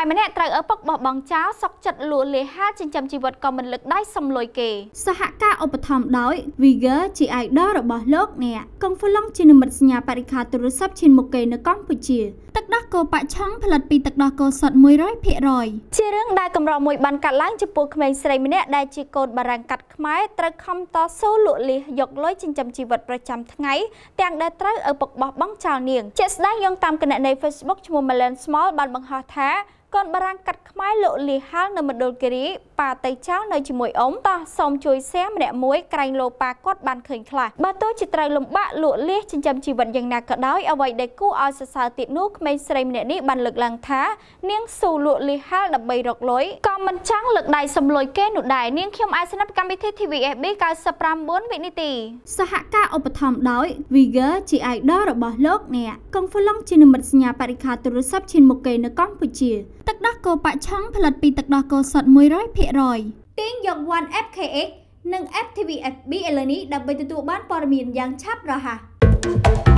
ខ្មែរម្នាក់ត្រូវឪពុកបោះបង់ចោលសក់ចិត្តលួលាហាចិញ្ចឹមជីវិតក៏មិនលឹកដៃសំលុយគេសហការឧបត្ថម្ភដោយ Vigor ជា idol របស់លោកអ្នកកុងហ្វឡុងជានិមិត្តសញ្ញាបរិខាទូរស័ព្ទឈានមុខគេនៅកម្ពុជាទឹកដោះគោប៉ាក់ឆុងផលិតពីទឹកដោះគោសុទ្ធ 100% ជារឿងដែលកម្រមួយបានកាត់ឡើងចំពោះក្មេងស្រីម្នាក់ដែលជាកូនបារាំងកាត់ខ្មែរត្រូវខំតស៊ូលក់លៀសយកលុយចិញ្ចឹមជីវិតប្រចាំថ្ងៃទាំងដែលត្រូវឪពុកបោះបង់ចោលនាងជាក់ស្ដែងយោងតាមគណនី Facebook ឈ្មោះ Malen Small បានបង្ហោះថាកូនបារាំងកាត់ខ្មែរលក់លៀសហាលនៅមណ្ឌលគិរីប៉ាតៃចៅនៅជាមួយអ៊ំតោះសូមជួយแชร์ម្នាក់មួយក្រែងលោប៉ាគាត់បានឃើញខ្លះបើទោះជាត្រូវលំបាកលក់លៀសចិញ្ចឹមជីវិតយ៉ាងណាក៏ដោយអ្វីដែលគួរឲ្យសរសើរទៀតនោះក្មេងស្រីម្នាក់នេះបានលើកឡើងថានាងស៊ូលក់លៀសហាលដើម្បីរកលុយក៏មិនចង់លើកដៃសំលុយគេនោះដែរនាងខ្ញុំអាចស្នាប់កម្មវិធី TVFB 99 វិនាទីសហការឧបត្ថម្ភដោយ Vigor ជា idol របស់លោកអ្នកកុងហ្វឡុងជានិមិត្តសញ្ញាបរិខាទូរស័ព្ទឈានមុខគេនៅកម្ពុជាទឹកដោះគោប៉ាក់ឆុងផលិតពីទឹកដោះគោសុទ្ធ 100% ទាញយក One FKX និង FTVFB ឥឡូវនេះដើម្បីទទួលបានព័ត៌មានយ៉ាងឆាប់រហ័ស